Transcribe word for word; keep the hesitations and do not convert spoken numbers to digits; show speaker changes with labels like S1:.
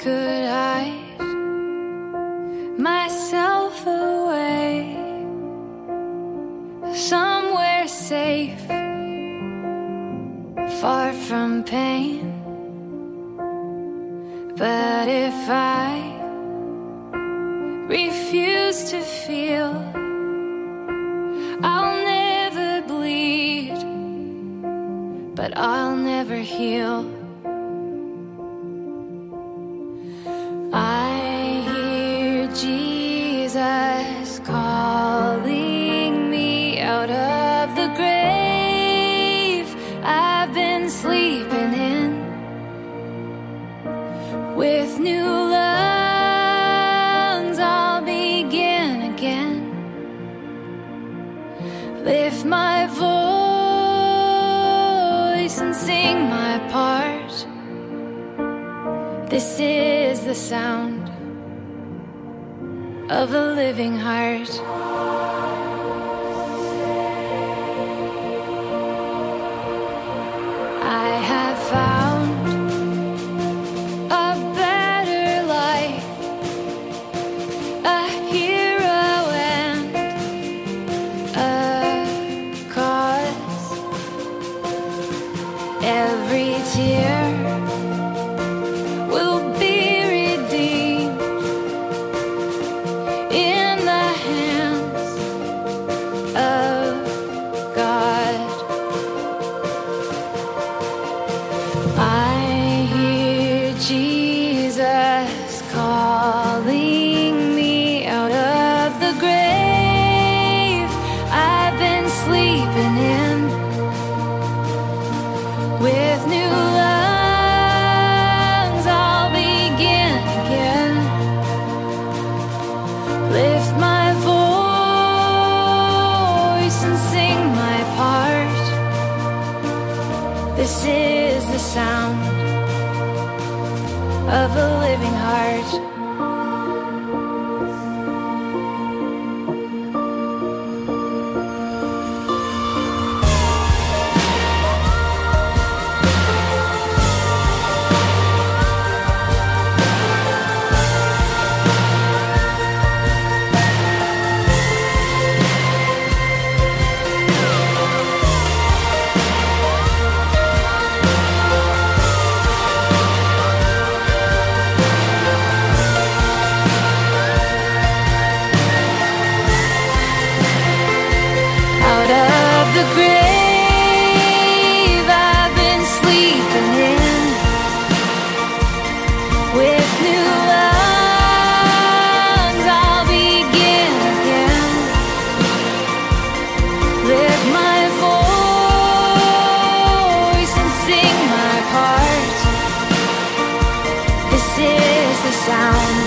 S1: could hide myself away somewhere safe, far from pain. But if I refuse to feel, I'll never bleed, but I'll never heal. I hear Jesus calling me out of the grave I've been sleeping in, with new lungs I'll begin again. Lift my voice and sing my part. This is the sound of a living heart. I have found a better life, a hero and a cause. Every tear will be redeemed in the hands of God. I hear Jesus calling me out of the grave I've been sleeping in, with new lungs I'll begin again. Lift my voice and sing my part. This is the sound of a living heart. The grave I've been sleeping in, with new lungs I'll begin again. Lift my voice and sing my part. This is the sound